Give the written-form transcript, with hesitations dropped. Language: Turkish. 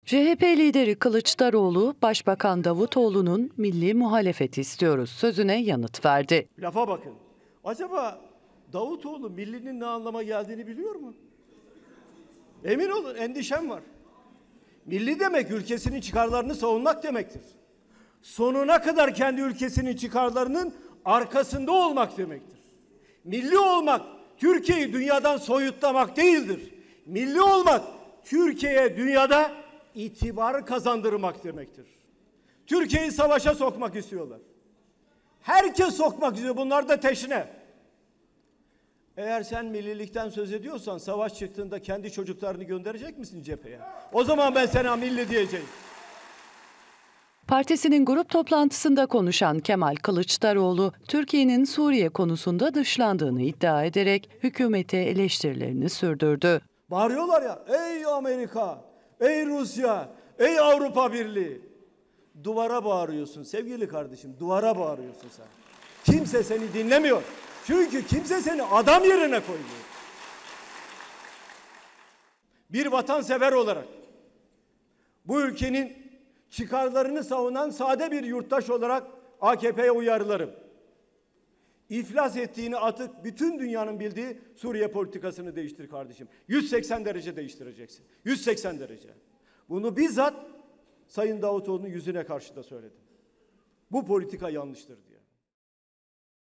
CHP lideri Kılıçdaroğlu, Başbakan Davutoğlu'nun milli muhalefet istiyoruz sözüne yanıt verdi. Lafa bakın. Acaba Davutoğlu millinin ne anlama geldiğini biliyor mu? Emin olun, endişem var. Milli demek ülkesinin çıkarlarını savunmak demektir. Sonuna kadar kendi ülkesinin çıkarlarının arkasında olmak demektir. Milli olmak, Türkiye'yi dünyadan soyutlamak değildir. Milli olmak, Türkiye'ye dünyada itibar kazandırmak demektir. Türkiye'yi savaşa sokmak istiyorlar. Herkes sokmak istiyor. Bunlar da teşne. Eğer sen millilikten söz ediyorsan savaş çıktığında kendi çocuklarını gönderecek misin cepheye? O zaman ben sana milli diyeceğim. Partisinin grup toplantısında konuşan Kemal Kılıçdaroğlu, Türkiye'nin Suriye konusunda dışlandığını iddia ederek hükümete eleştirilerini sürdürdü. Bağırıyorlar ya, ey Amerika, ey Rusya, ey Avrupa Birliği. Duvara bağırıyorsun sevgili kardeşim, duvara bağırıyorsun sen. Kimse seni dinlemiyor. Çünkü kimse seni adam yerine koymuyor. Bir vatansever olarak bu ülkenin çıkarlarını savunan sade bir yurttaş olarak AKP'ye uyarılarım. İflas ettiğini atıp bütün dünyanın bildiği Suriye politikasını değiştir kardeşim. 180 derece değiştireceksin. 180 derece. Bunu bizzat Sayın Davutoğlu'nun yüzüne karşı da söyledim. Bu politika yanlıştır diye.